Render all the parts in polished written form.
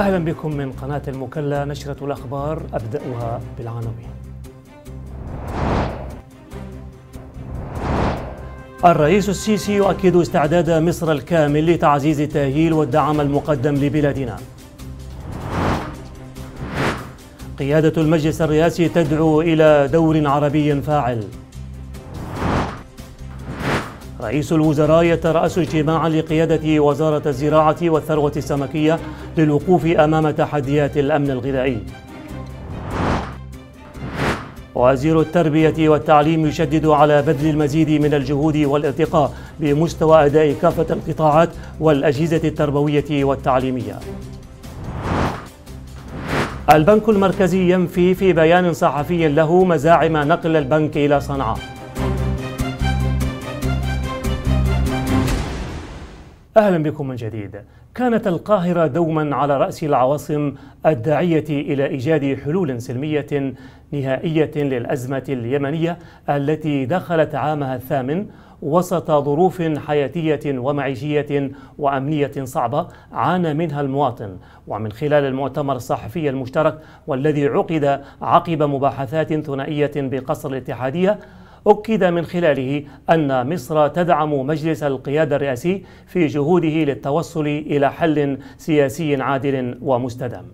أهلا بكم من قناة المكلا، نشرة الأخبار أبدأها بالعناوين. الرئيس السيسي يؤكد استعداد مصر الكامل لتعزيز التأهيل والدعم المقدم لبلادنا. قيادة المجلس الرئاسي تدعو إلى دور عربي فاعل. رئيس الوزراء يترأس اجتماعا لقيادة وزارة الزراعة والثروة السمكية للوقوف أمام تحديات الأمن الغذائي. وزير التربية والتعليم يشدد على بذل المزيد من الجهود والارتقاء بمستوى أداء كافة القطاعات والأجهزة التربوية والتعليمية. البنك المركزي ينفي في بيان صحفي له مزاعم نقل البنك إلى صنعاء. أهلا بكم من جديد. كانت القاهرة دوما على رأس العواصم الداعية إلى إيجاد حلول سلمية نهائية للأزمة اليمنية التي دخلت عامها الثامن وسط ظروف حياتية ومعيشية وأمنية صعبة عانى منها المواطن. ومن خلال المؤتمر الصحفي المشترك والذي عقد عقب مباحثات ثنائية بقصر الاتحادية، أكد من خلاله أن مصر تدعم مجلس القيادة الرئاسي في جهوده للتوصل إلى حل سياسي عادل ومستدام.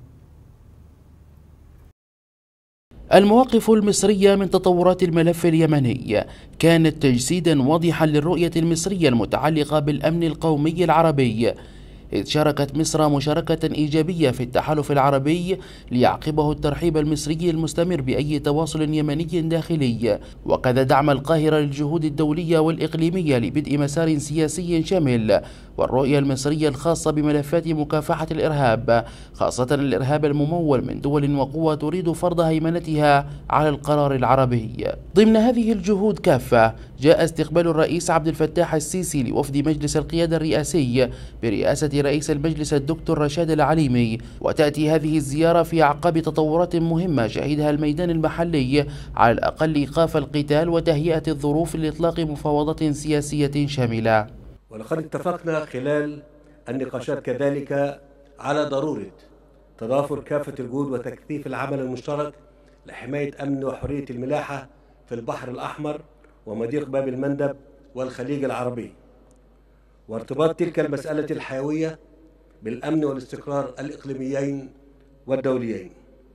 المواقف المصرية من تطورات الملف اليمني كانت تجسيدا واضحا للرؤية المصرية المتعلقة بالأمن القومي العربي، إذ شاركت مصر مشاركة إيجابية في التحالف العربي ليعقبه الترحيب المصري المستمر بأي تواصل يمني داخلي، وكذا دعم القاهرة للجهود الدولية والإقليمية لبدء مسار سياسي شامل والرؤية المصرية الخاصة بملفات مكافحة الإرهاب، خاصة الإرهاب الممول من دول وقوى تريد فرض هيمنتها على القرار العربي. ضمن هذه الجهود كافة جاء استقبال الرئيس عبد الفتاح السيسي لوفد مجلس القيادة الرئاسي برئاسة رئيس المجلس الدكتور رشاد العليمي، وتأتي هذه الزيارة في أعقاب تطورات مهمة شهدها الميدان المحلي، على الأقل إيقاف القتال وتهيئة الظروف لإطلاق مفاوضات سياسية شاملة. ولقد اتفقنا خلال النقاشات كذلك على ضرورة تضافر كافة الجهود وتكثيف العمل المشترك لحماية أمن وحرية الملاحة في البحر الأحمر ومضيق باب المندب والخليج العربي، وارتباط تلك المسألة الحيوية بالأمن والاستقرار الإقليميين والدوليين.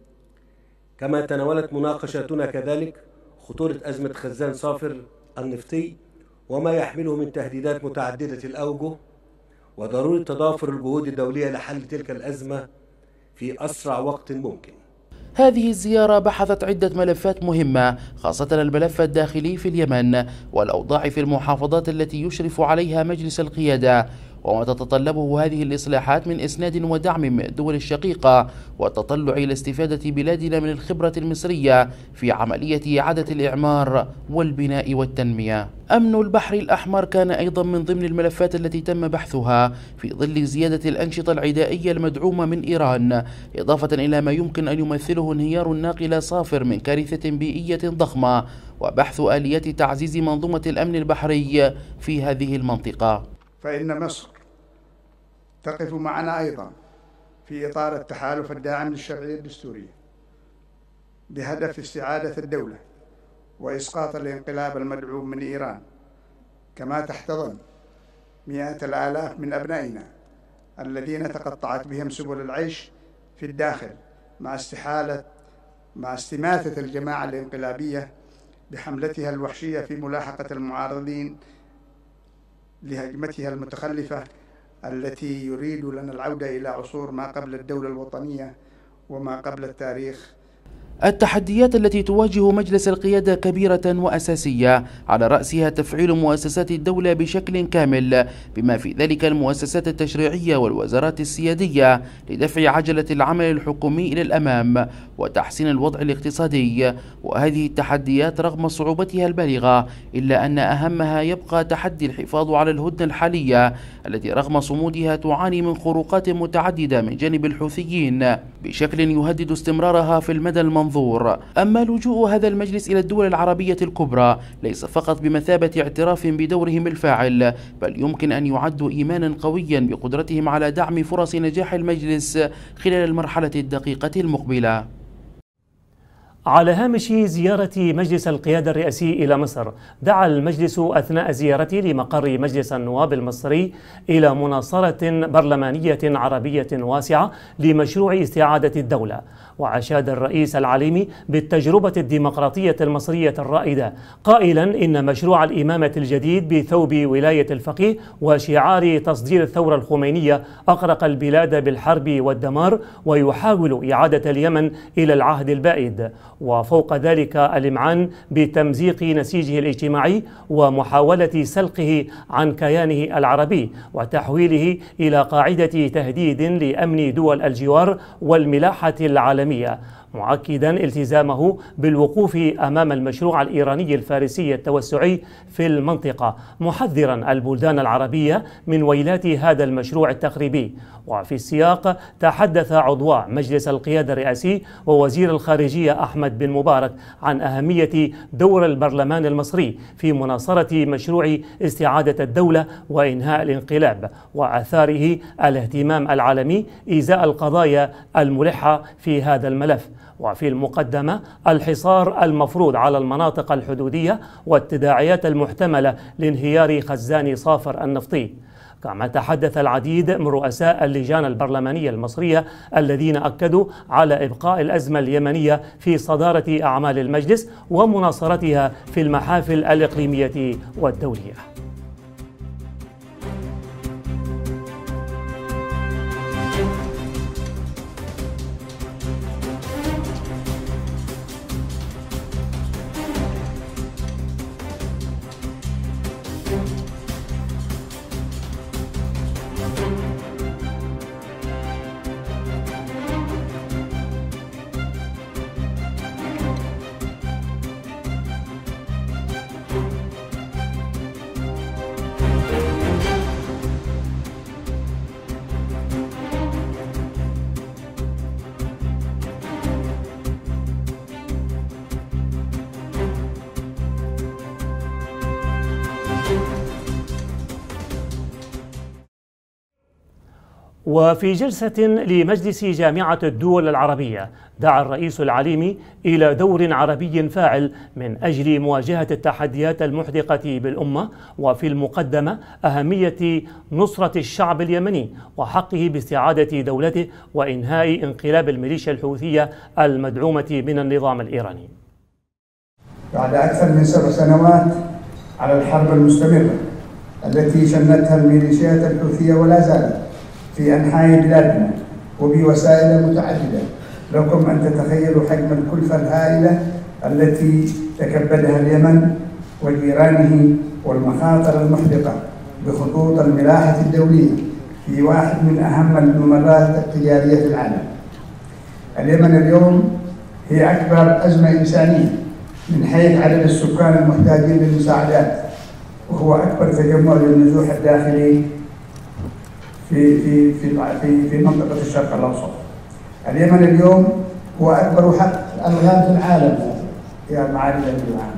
كما تناولت مناقشاتنا كذلك خطورة أزمة خزان صافر النفطي وما يحمله من تهديدات متعددة الأوجه، وضرورة تضافر الجهود الدولية لحل تلك الأزمة في أسرع وقت ممكن. هذه الزيارة بحثت عدة ملفات مهمة، خاصة الملف الداخلي في اليمن والأوضاع في المحافظات التي يشرف عليها مجلس القيادة، وما تتطلبه هذه الإصلاحات من إسناد ودعم من الدول الشقيقة، والتطلع إلى استفادة بلادنا من الخبرة المصرية في عملية إعادة الإعمار والبناء والتنمية. أمن البحر الأحمر كان أيضا من ضمن الملفات التي تم بحثها في ظل زيادة الأنشطة العدائية المدعومة من إيران، إضافة إلى ما يمكن أن يمثله انهيار الناقلة صافر من كارثة بيئية ضخمة، وبحث آليات تعزيز منظومة الأمن البحري في هذه المنطقة. فإن مصر تقف معنا أيضا في إطار التحالف الداعم للشرعية الدستورية بهدف استعادة الدولة وإسقاط الانقلاب المدعوم من إيران، كما تحتضن مئات الآلاف من أبنائنا الذين تقطعت بهم سبل العيش في الداخل مع استماتة الجماعة الانقلابية بحملتها الوحشية في ملاحقة المعارضين لهجمتها المتخلفة التي يريد لنا العودة إلى عصور ما قبل الدولة الوطنية وما قبل التاريخ. التحديات التي تواجه مجلس القيادة كبيرة وأساسية، على رأسها تفعيل مؤسسات الدولة بشكل كامل، بما في ذلك المؤسسات التشريعية والوزارات السيادية، لدفع عجلة العمل الحكومي إلى الأمام، وتحسين الوضع الاقتصادي. وهذه التحديات رغم صعوبتها البالغة إلا أن أهمها يبقى تحدي الحفاظ على الهدنة الحالية التي رغم صمودها تعاني من خروقات متعددة من جانب الحوثيين بشكل يهدد استمرارها في المدى المنظور. أما لجوء هذا المجلس إلى الدول العربية الكبرى ليس فقط بمثابة اعتراف بدورهم الفاعل، بل يمكن أن يعد إيمانا قويا بقدرتهم على دعم فرص نجاح المجلس خلال المرحلة الدقيقة المقبلة. على هامش زيارة مجلس القيادة الرئاسي إلى مصر، دعا المجلس أثناء زيارته لمقر مجلس النواب المصري إلى مناصرة برلمانية عربية واسعة لمشروع استعادة الدولة. وأشاد الرئيس العليمي بالتجربة الديمقراطية المصرية الرائدة، قائلا إن مشروع الإمامة الجديد بثوب ولاية الفقيه وشعار تصدير الثورة الخمينية أغرق البلاد بالحرب والدمار ويحاول إعادة اليمن إلى العهد البائد، وفوق ذلك الإمعان بتمزيق نسيجه الاجتماعي ومحاولة سلقه عن كيانه العربي وتحويله إلى قاعدة تهديد لأمن دول الجوار والملاحة العالمية، مؤكدا التزامه بالوقوف أمام المشروع الإيراني الفارسي التوسعي في المنطقة، محذرا البلدان العربية من ويلات هذا المشروع التخريبي. وفي السياق تحدث عضو مجلس القيادة الرئاسي ووزير الخارجية أحمد بن مبارك عن أهمية دور البرلمان المصري في مناصرة مشروع استعادة الدولة وإنهاء الانقلاب وآثاره الاهتمام العالمي إزاء القضايا الملحة في هذا الملف، وفي المقدمة الحصار المفروض على المناطق الحدودية والتداعيات المحتملة لانهيار خزان صافر النفطي. كما تحدث العديد من رؤساء اللجان البرلمانية المصرية الذين أكدوا على إبقاء الأزمة اليمنية في صدارة أعمال المجلس ومناصرتها في المحافل الإقليمية والدولية. وفي جلسة لمجلس جامعة الدول العربية، دعا الرئيس العليمي إلى دور عربي فاعل من أجل مواجهة التحديات المحدقة بالأمة، وفي المقدمة أهمية نصرة الشعب اليمني وحقه باستعادة دولته وإنهاء انقلاب الميليشيا الحوثية المدعومة من النظام الإيراني. بعد أكثر من 7 سنوات على الحرب المستمرة التي شنتها الميليشيات الحوثية ولا زالت في أنحاء بلادنا وبوسائل متعددة، لكم أن تتخيلوا حجم الكلفة الهائلة التي تكبدها اليمن وجيرانه والمخاطر المحدقة بخطوط الملاحة الدولية في واحد من أهم الممرات التجارية في العالم. اليمن اليوم هي أكبر أزمة إنسانية من حيث عدد السكان المحتاجين للمساعدات، وهو أكبر تجمع للنزوح الداخلي في منطقة الشرق الأوسط. اليمن اليوم هو أكبر حق ألغام في العالم يا معالي الأمير العام.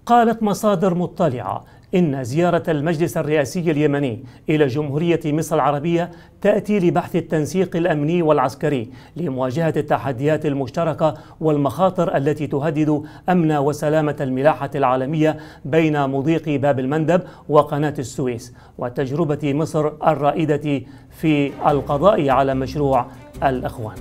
قالت مصادر مطلعة إن زيارة المجلس الرئاسي اليمني إلى جمهورية مصر العربية تأتي لبحث التنسيق الأمني والعسكري لمواجهة التحديات المشتركة والمخاطر التي تهدد أمن وسلامة الملاحة العالمية بين مضيق باب المندب وقناة السويس، وتجربة مصر الرائدة في القضاء على مشروع الإخوان.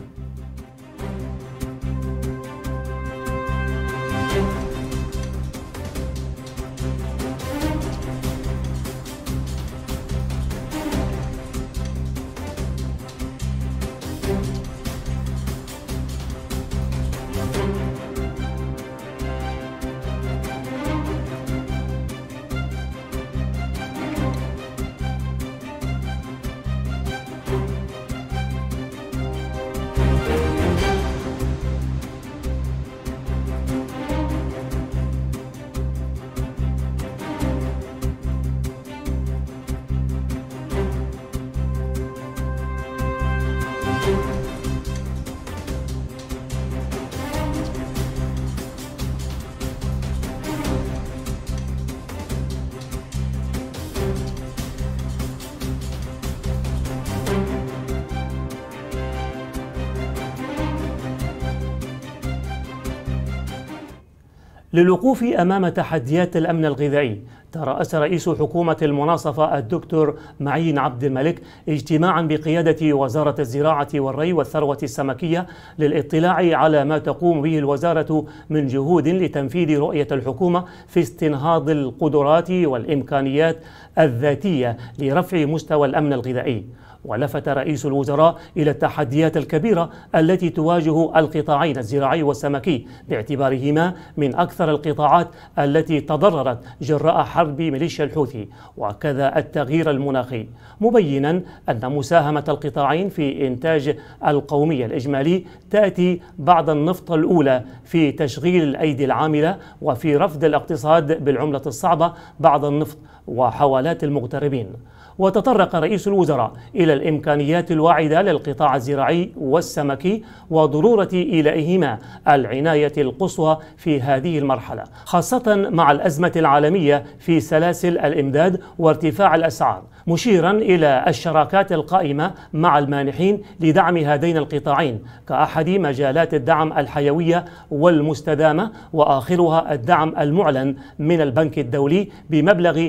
للوقوف أمام تحديات الأمن الغذائي، ترأس رئيس حكومة المناصفة الدكتور معين عبد الملك اجتماعا بقيادة وزارة الزراعة والري والثروة السمكية للاطلاع على ما تقوم به الوزارة من جهود لتنفيذ رؤية الحكومة في استنهاض القدرات والإمكانيات الذاتية لرفع مستوى الأمن الغذائي. ولفت رئيس الوزراء إلى التحديات الكبيرة التي تواجه القطاعين الزراعي والسمكي باعتبارهما من أكثر القطاعات التي تضررت جراء حرب ميليشيا الحوثي، وكذا التغيير المناخي، مبينا أن مساهمة القطاعين في إنتاج القومي الإجمالي تأتي بعد النفط الأولى في تشغيل الأيدي العاملة وفي رفض الاقتصاد بالعملة الصعبة بعد النفط وحوالات المغتربين. وتطرق رئيس الوزراء إلى الإمكانيات الواعدة للقطاع الزراعي والسمكي وضرورة إيلائهما العناية القصوى في هذه المرحلة، خاصة مع الأزمة العالمية في سلاسل الإمداد وارتفاع الأسعار، مشيرا إلى الشراكات القائمة مع المانحين لدعم هذين القطاعين كأحد مجالات الدعم الحيوية والمستدامة، وآخرها الدعم المعلن من البنك الدولي بمبلغ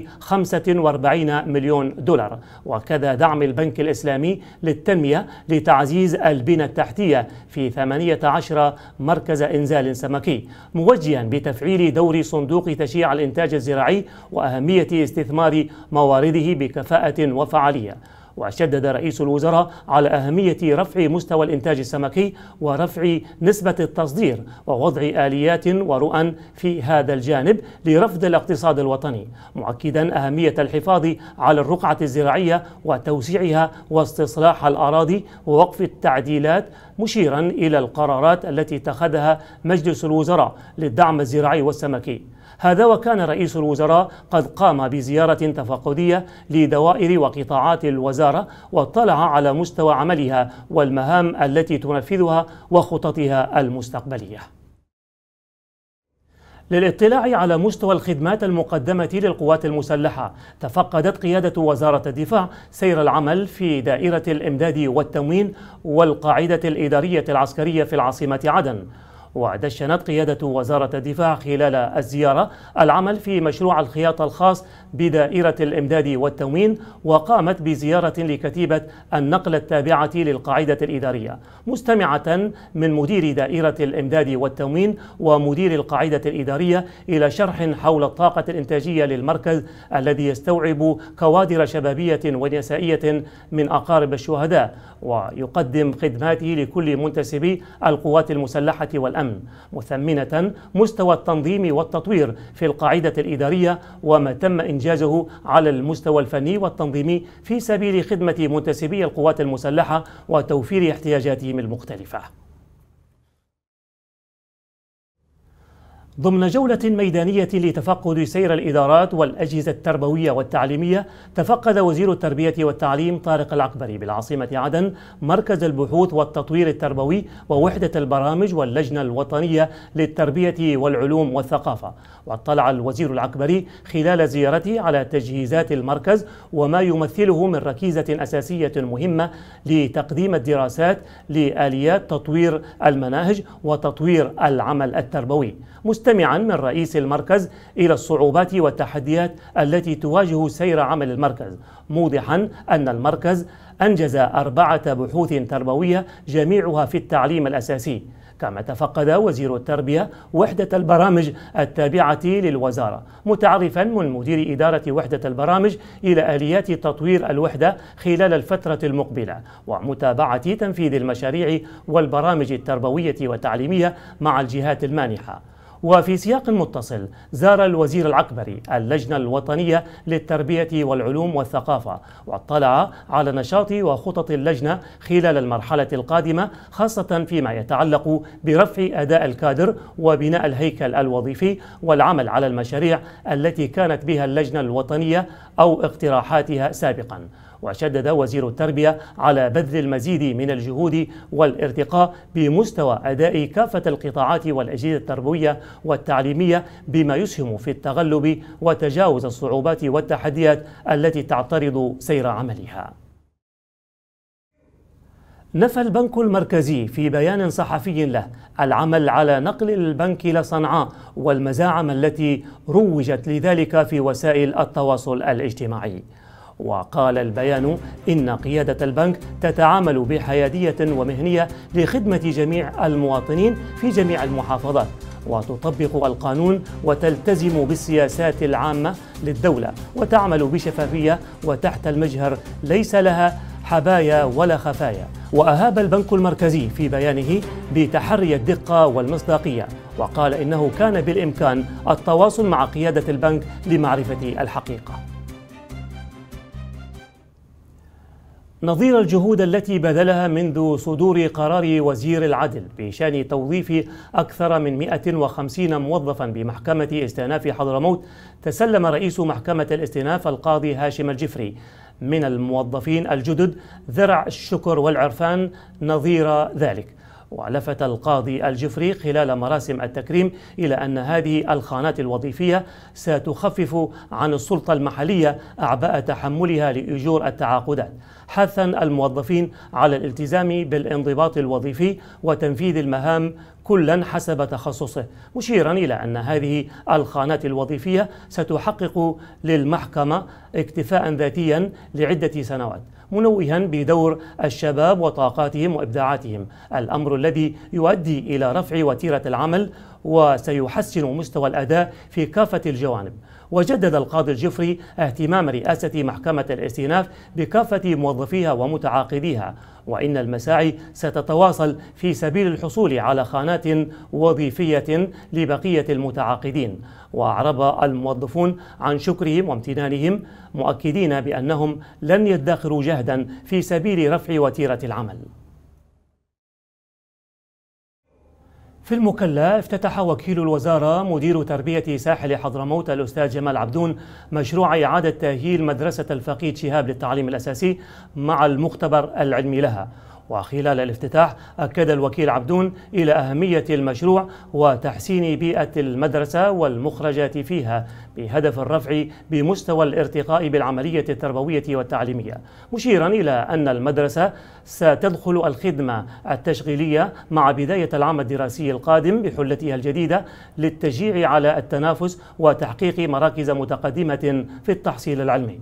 45 مليون دولار، وكذا دعم البنك الإسلامي للتنمية لتعزيز البنى التحتية في 18 مركز إنزال سمكي، موجها بتفعيل دور صندوق تشجيع الإنتاج الزراعي وأهمية استثمار موارده بكفاءة وفعالية. وشدد رئيس الوزراء على أهمية رفع مستوى الإنتاج السمكي ورفع نسبة التصدير ووضع آليات ورؤى في هذا الجانب لرفض الاقتصاد الوطني، مؤكدا أهمية الحفاظ على الرقعة الزراعية وتوسيعها واستصلاح الأراضي ووقف التعديلات، مشيرا إلى القرارات التي اتخذها مجلس الوزراء للدعم الزراعي والسمكي. هذا وكان رئيس الوزراء قد قام بزيارة تفقدية لدوائر وقطاعات الوزارة واطلع على مستوى عملها والمهام التي تنفذها وخططها المستقبلية. للاطلاع على مستوى الخدمات المقدمة للقوات المسلحة، تفقدت قيادة وزارة الدفاع سير العمل في دائرة الإمداد والتموين والقاعدة الإدارية العسكرية في العاصمة عدن. ودشنت قيادة وزارة الدفاع خلال الزيارة العمل في مشروع الخياطة الخاص بدائرة الإمداد والتموين، وقامت بزيارة لكتيبة النقل التابعة للقاعدة الإدارية، مستمعة من مدير دائرة الإمداد والتموين ومدير القاعدة الإدارية إلى شرح حول الطاقة الإنتاجية للمركز الذي يستوعب كوادر شبابية ونسائية من أقارب الشهداء، ويقدم خدماته لكل منتسبي القوات المسلحة والأمن، مثمنة مستوى التنظيم والتطوير في القاعدة الإدارية وما تم إنجازه على المستوى الفني والتنظيمي في سبيل خدمة منتسبي القوات المسلحة وتوفير احتياجاتهم المختلفة. ضمن جولة ميدانية لتفقد سير الإدارات والأجهزة التربوية والتعليمية، تفقد وزير التربية والتعليم طارق العقبري بالعاصمة عدن مركز البحوث والتطوير التربوي ووحدة البرامج واللجنة الوطنية للتربية والعلوم والثقافة. واطلع الوزير العقبري خلال زيارته على تجهيزات المركز وما يمثله من ركيزة أساسية مهمة لتقديم الدراسات لآليات تطوير المناهج وتطوير العمل التربوي، مستمعا من رئيس المركز إلى الصعوبات والتحديات التي تواجه سير عمل المركز، موضحا أن المركز أنجز 4 بحوث تربوية جميعها في التعليم الأساسي. كما تفقد وزير التربية وحدة البرامج التابعة للوزارة، متعرفا من مدير إدارة وحدة البرامج إلى آليات تطوير الوحدة خلال الفترة المقبلة ومتابعة تنفيذ المشاريع والبرامج التربوية والتعليمية مع الجهات المانحة. وفي سياق متصل، زار الوزير العقبري اللجنة الوطنية للتربية والعلوم والثقافة، واطلع على نشاط وخطط اللجنة خلال المرحلة القادمة، خاصة فيما يتعلق برفع أداء الكادر وبناء الهيكل الوظيفي والعمل على المشاريع التي كانت بها اللجنة الوطنية أو اقتراحاتها سابقا. وشدد وزير التربية على بذل المزيد من الجهود والارتقاء بمستوى أداء كافة القطاعات والأجهزة التربوية والتعليمية بما يسهم في التغلب وتجاوز الصعوبات والتحديات التي تعترض سير عملها. نفى البنك المركزي في بيان صحفي له العمل على نقل البنك إلى صنعاء والمزاعم التي روجت لذلك في وسائل التواصل الاجتماعي. وقال البيان إن قيادة البنك تتعامل بحيادية ومهنية لخدمة جميع المواطنين في جميع المحافظات، وتطبق القانون وتلتزم بالسياسات العامة للدولة، وتعمل بشفافية وتحت المجهر، ليس لها حبايا ولا خفايا. وأهاب البنك المركزي في بيانه بتحري الدقة والمصداقية، وقال إنه كان بالإمكان التواصل مع قيادة البنك لمعرفة الحقيقة. نظير الجهود التي بذلها منذ صدور قرار وزير العدل بشأن توظيف أكثر من 150 موظفا بمحكمة استئناف حضرموت، تسلم رئيس محكمة الاستئناف القاضي هاشم الجفري من الموظفين الجدد ذرع الشكر والعرفان نظير ذلك. ولفت القاضي الجفري خلال مراسم التكريم إلى أن هذه الخانات الوظيفية ستخفف عن السلطة المحلية أعباء تحملها لأجور التعاقدات، حثا الموظفين على الالتزام بالانضباط الوظيفي وتنفيذ المهام كلا حسب تخصصه، مشيرا إلى أن هذه الخانات الوظيفية ستحقق للمحكمة اكتفاء ذاتيا لعدة سنوات، منوها بدور الشباب وطاقاتهم وإبداعاتهم، الأمر الذي يؤدي إلى رفع وتيرة العمل وسيحسن مستوى الأداء في كافة الجوانب. وجدد القاضي الجفري اهتمام رئاسة محكمة الاستئناف بكافة موظفيها ومتعاقديها، وإن المساعي ستتواصل في سبيل الحصول على خانات وظيفية لبقية المتعاقدين. وأعرب الموظفون عن شكرهم وامتنانهم، مؤكدين بأنهم لن يدخروا جهدا في سبيل رفع وتيرة العمل. في المكلا، افتتح وكيل الوزارة مدير تربية ساحل حضرموت الأستاذ جمال عبدون مشروع إعادة تأهيل مدرسة الفقيد شهاب للتعليم الأساسي مع المختبر العلمي لها. وخلال الافتتاح أكد الوكيل عبدون إلى أهمية المشروع وتحسين بيئة المدرسة والمخرجات فيها بهدف الرفع بمستوى الارتقاء بالعملية التربوية والتعليمية، مشيرا إلى أن المدرسة ستدخل الخدمة التشغيلية مع بداية العام الدراسي القادم بحلتها الجديدة للتشجيع على التنافس وتحقيق مراكز متقدمة في التحصيل العلمي.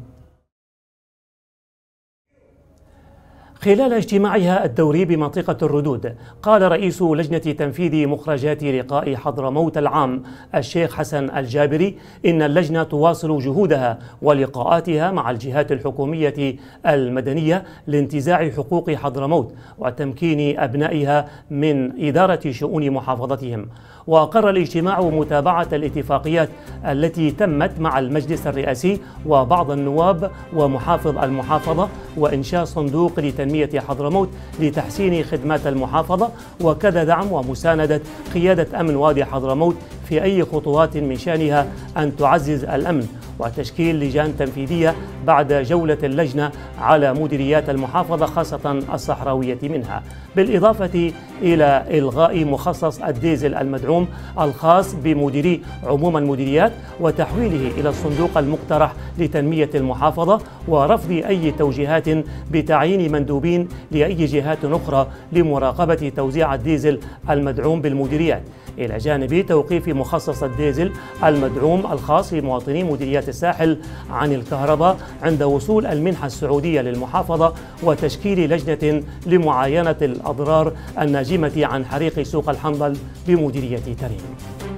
خلال اجتماعها الدوري بمنطقة الردود، قال رئيس لجنة تنفيذ مخرجات لقاء حضرموت العام الشيخ حسن الجابري إن اللجنة تواصل جهودها ولقاءاتها مع الجهات الحكومية المدنية لانتزاع حقوق حضرموت وتمكين أبنائها من إدارة شؤون محافظتهم. وأقر الاجتماع متابعة الاتفاقيات التي تمت مع المجلس الرئاسي وبعض النواب ومحافظ المحافظة، وإنشاء صندوق لتنمية تنمية حضرموت لتحسين خدمات المحافظة، وكذا دعم ومساندة قيادة أمن وادي حضرموت في أي خطوات من شأنها أن تعزز الأمن، وتشكيل لجان تنفيذية بعد جولة اللجنة على مديريات المحافظة خاصة الصحراوية منها، بالإضافة إلى إلغاء مخصص الديزل المدعوم الخاص بمديري عموم المديريات وتحويله إلى الصندوق المقترح لتنمية المحافظة، ورفض أي توجيهات بتعيين مندوبين لأي جهات أخرى لمراقبة توزيع الديزل المدعوم بالمديريات، إلى جانب توقيف مخصص الديزل المدعوم الخاص بمواطني مديريات الساحل عن الكهرباء عند وصول المنحة السعودية للمحافظة، وتشكيل لجنة لمعاينة الأضرار الناجمة عن حريق سوق الحنظل بمديرية تريم.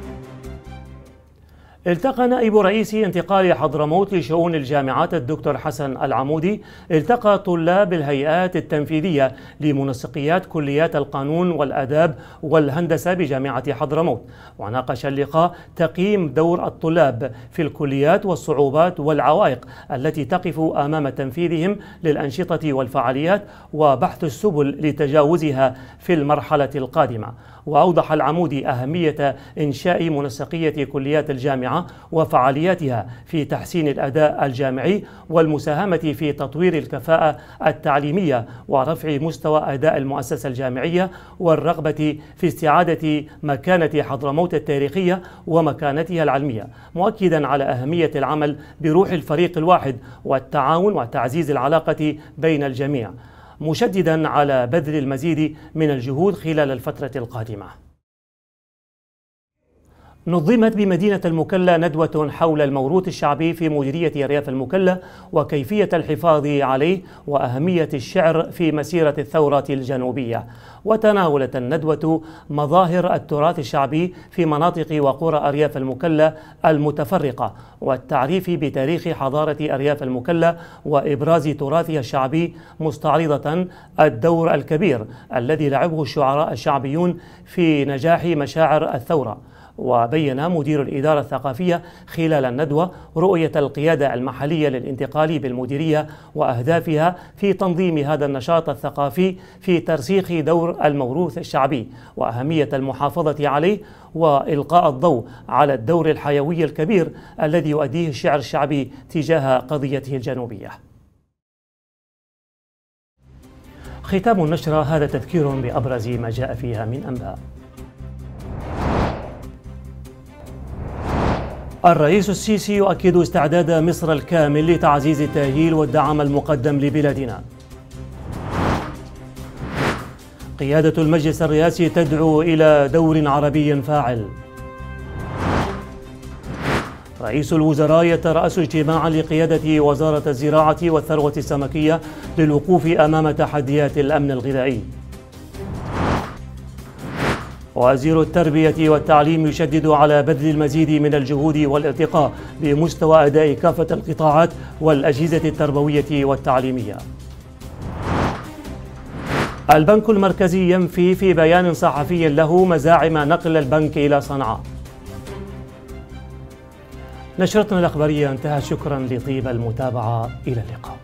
التقى نائب رئيس انتقال حضرموت لشؤون الجامعات الدكتور حسن العمودي التقى طلاب الهيئات التنفيذية لمنسقيات كليات القانون والآداب والهندسة بجامعة حضرموت، وناقش اللقاء تقييم دور الطلاب في الكليات والصعوبات والعوائق التي تقف أمام تنفيذهم للأنشطة والفعاليات وبحث السبل لتجاوزها في المرحلة القادمة. وأوضح العمودي أهمية إنشاء منسقية كليات الجامعة وفعالياتها في تحسين الأداء الجامعي والمساهمة في تطوير الكفاءة التعليمية ورفع مستوى أداء المؤسسة الجامعية، والرغبة في استعادة مكانة حضرموت التاريخية ومكانتها العلمية، مؤكدا على أهمية العمل بروح الفريق الواحد والتعاون وتعزيز العلاقة بين الجميع، مشددا على بذل المزيد من الجهود خلال الفترة القادمة. نظمت بمدينة المكلا ندوة حول الموروث الشعبي في مديرية أرياف المكلا وكيفية الحفاظ عليه وأهمية الشعر في مسيرة الثورة الجنوبية. وتناولت الندوة مظاهر التراث الشعبي في مناطق وقرى أرياف المكلا المتفرقة، والتعريف بتاريخ حضارة أرياف المكلا وإبراز تراثها الشعبي، مستعرضة الدور الكبير الذي لعبه الشعراء الشعبيون في نجاح مشاعر الثورة. وبين مدير الإدارة الثقافية خلال الندوة رؤية القيادة المحلية للانتقال بالمديرية وأهدافها في تنظيم هذا النشاط الثقافي في ترسيخ دور الموروث الشعبي وأهمية المحافظة عليه، وإلقاء الضوء على الدور الحيوي الكبير الذي يؤديه الشعر الشعبي تجاه قضيته الجنوبية. ختام النشرة هذا تذكير بأبرز ما جاء فيها من أنباء. الرئيس السيسي يؤكد استعداد مصر الكامل لتعزيز التأهيل والدعم المقدم لبلادنا. قيادة المجلس الرئاسي تدعو إلى دور عربي فاعل. رئيس الوزراء يترأس اجتماعا لقيادة وزارة الزراعة والثروة السمكية للوقوف أمام تحديات الأمن الغذائي. وزير التربية والتعليم يشدد على بذل المزيد من الجهود والارتقاء بمستوى أداء كافة القطاعات والأجهزة التربوية والتعليمية. البنك المركزي ينفي في بيان صحفي له مزاعم نقل البنك إلى صنعاء. نشرتنا الأخبارية انتهت، شكرا لطيب المتابعة، إلى اللقاء.